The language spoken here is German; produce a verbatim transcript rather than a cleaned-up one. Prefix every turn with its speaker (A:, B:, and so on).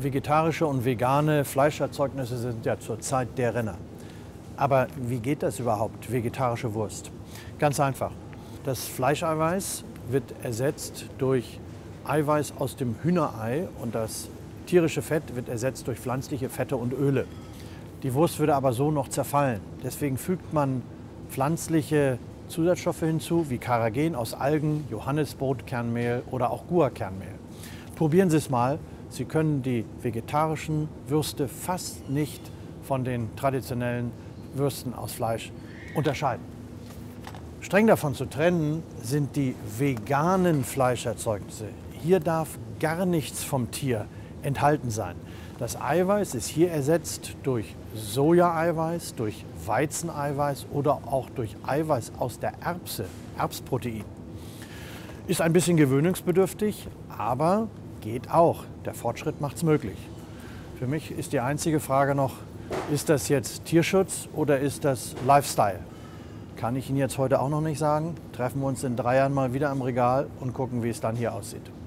A: Vegetarische und vegane Fleischerzeugnisse sind ja zurzeit der Renner. Aber wie geht das überhaupt, vegetarische Wurst? Ganz einfach. Das Fleischeiweiß wird ersetzt durch Eiweiß aus dem Hühnerei und das tierische Fett wird ersetzt durch pflanzliche Fette und Öle. Die Wurst würde aber so noch zerfallen. Deswegen fügt man pflanzliche Zusatzstoffe hinzu, wie Carrageen aus Algen, Johannisbrotkernmehl oder auch Guarkernmehl. Probieren Sie es mal. Sie können die vegetarischen Würste fast nicht von den traditionellen Würsten aus Fleisch unterscheiden. Streng davon zu trennen sind die veganen Fleischerzeugnisse. Hier darf gar nichts vom Tier enthalten sein. Das Eiweiß ist hier ersetzt durch Sojaeiweiß, durch Weizeneiweiß oder auch durch Eiweiß aus der Erbse, Erbsprotein. Ist ein bisschen gewöhnungsbedürftig, aber geht auch. Der Fortschritt macht es möglich. Für mich ist die einzige Frage noch, ist das jetzt Tierschutz oder ist das Lifestyle? Kann ich Ihnen jetzt heute auch noch nicht sagen. Treffen wir uns in drei Jahren mal wieder am Regal und gucken, wie es dann hier aussieht.